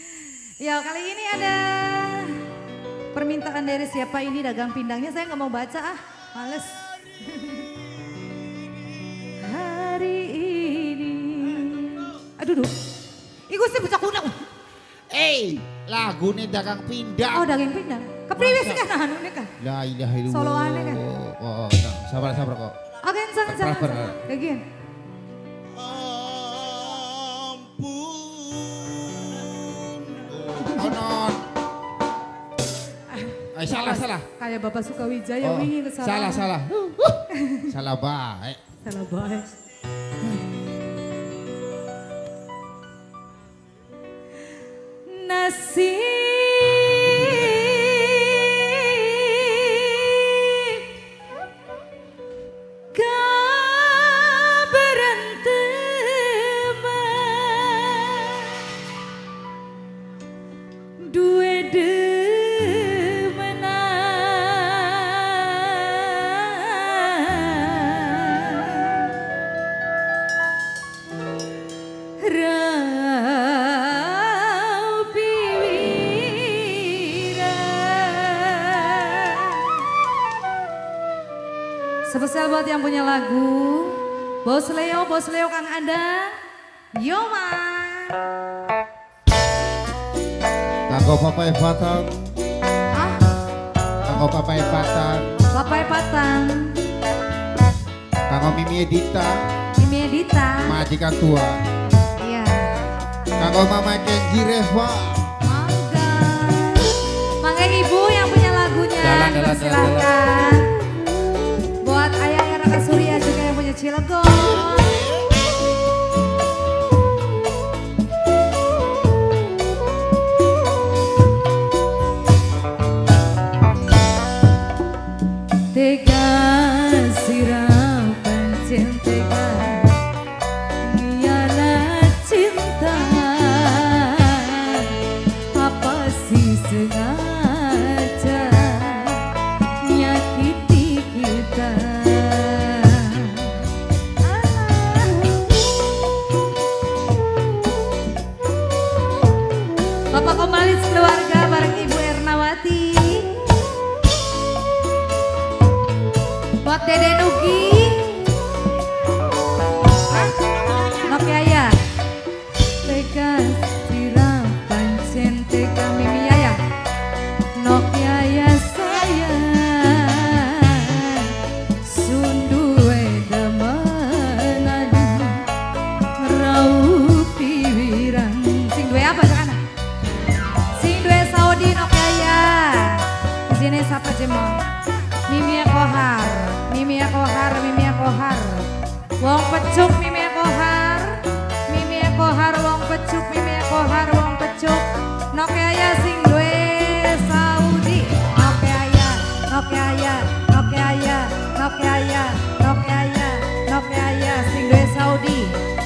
Ya kali ini ada permintaan dari siapa ini dagang pindangnya, saya nggak mau baca males. Hari ini, aduh duh, iku sih bocah kuno. Lagu nih dagang pindang. Oh dagang pindang, kepriwe sih kan anu nih kan? La ilaha illallah. Soloannya kan? Oh, sabar kok. Oke, jangan. Bagian. Onon. Salah. Kayak Bapak Sukawijaya wingi salah. Salah baik. Salah baik. Nasib spesial buat yang punya lagu, Bos Leo Kang Adang, Yoman. Kanggo Papai Patang. Kanggo Papai Patang. Kanggo Mimi Edita. Majikan tua. Iya. Kanggo Mama Kenji Reva. Mangga ibu yang punya lagunya, silakan. Buat ayah Raka Surya juga yang punya Cilegon. Tega sirapan cinta, ialah cinta. Apa sih sengaja nyakiti kita? Bapak Komalis keluarga bareng Ibu Ernawati. Buat Dede Nugi, Nokia ya, tegas sirapan cinta kami Mimi ya, Nokia ya sayang, sundu edaman ngerau piwirang, sing dua apa sekarang? Sing dua Saudi Nokia ya, di sini siapa jemong? Mimi Kohar, wong pecuk Mimi Kohar, wong pecuk Mimi Kohar, wong pecuk. Nokia ya sing duwe Saudi, Nokia ya sing duwe Saudi.